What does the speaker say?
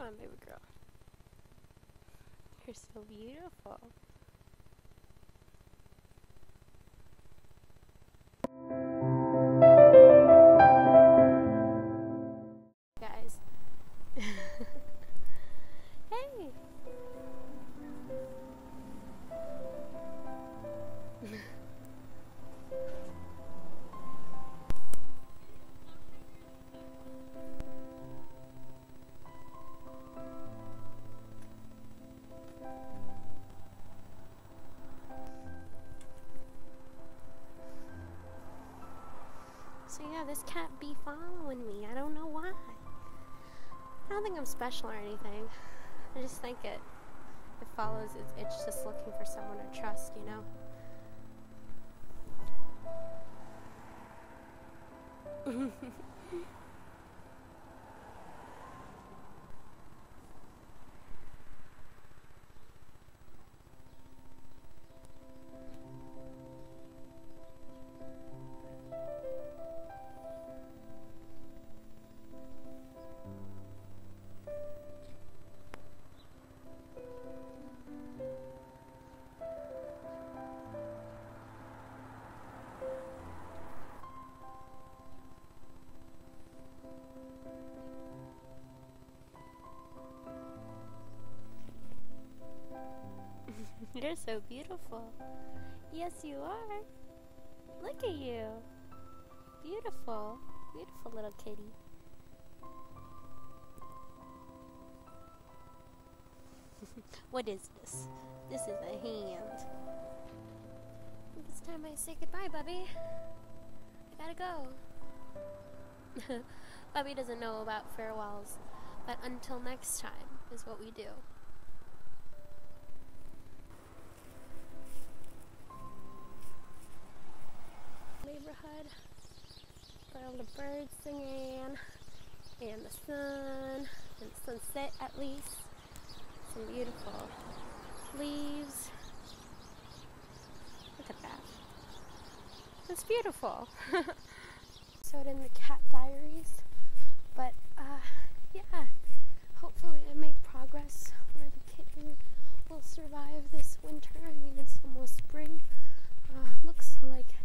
on, baby girl. You're so beautiful. Guys. Hey. So yeah, this cat be following me. I don't know why. I don't think I'm special or anything. I just think it follows. It's just looking for someone to trust, you know? You're so beautiful. Yes, you are. Look at you. Beautiful. Beautiful little kitty. What is this? This is a hand. I think it's time I say goodbye, Bubby. I gotta go. Bubby doesn't know about farewells, but until next time is what we do. Neighborhood, got all the birds singing, and the sun, and the sunset at least. Some beautiful leaves. Look at that. It's beautiful. So it in the cat diaries, but yeah, hopefully I make progress where the kitten will survive this winter. I mean, it's almost spring. Looks like